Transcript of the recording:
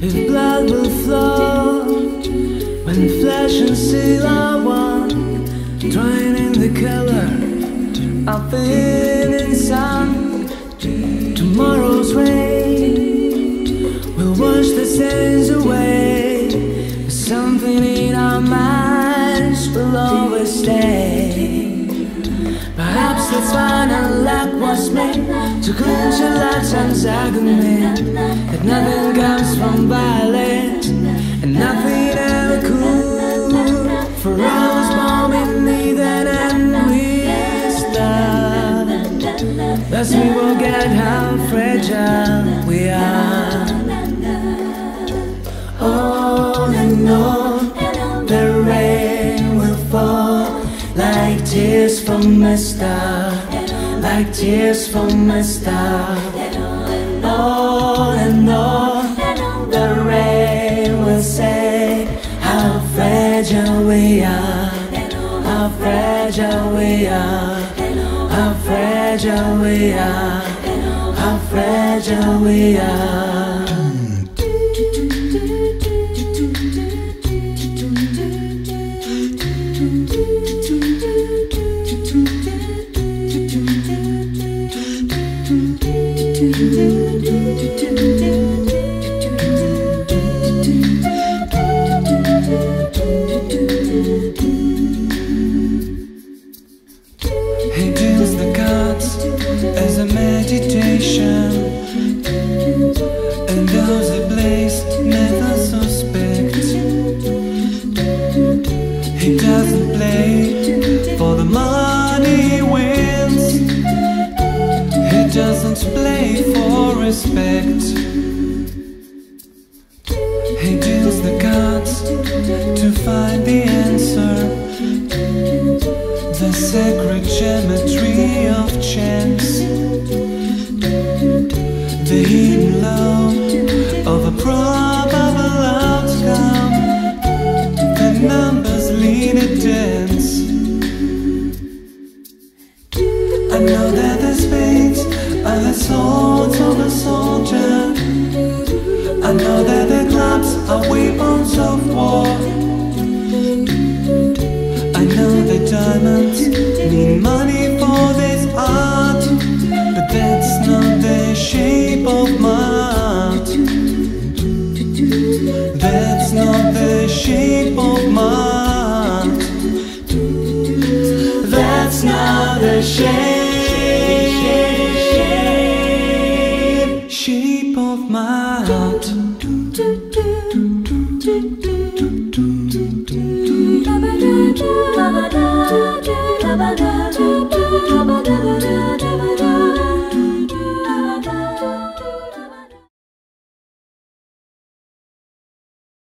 If blood will flow when flesh and steel are one, drying the color of evening sun. Tomorrow's rain will wash the stains away, but something in our minds will always stay. Perhaps that's why our luck was made to clinch a lifetime's agony, that nothing comes from violence and nothing ever could. For I was born beneath an endless star, thus we forget how fragile we are. On and on, the rain will fall like tears from a star, like tears from a star. On and on, the rain will say how fragile we are, how fragile we are, how fragile we are, how fragile we are. He deals the cards as a meditation, and those he plays never suspect. He doesn't play for the money he wins, he doesn't play for respect. He deals the cards to find the answer, the sacred geometry of chance, the hidden love of a probable outcome. The numbers lead a dance. I know that the spades are the swords of a soldier, I know that the clubs are weapons of war, I know the diamonds mean money for this art, but that's not the shape of my heart. That's not the shape of my heart. That's not the shape of my heart.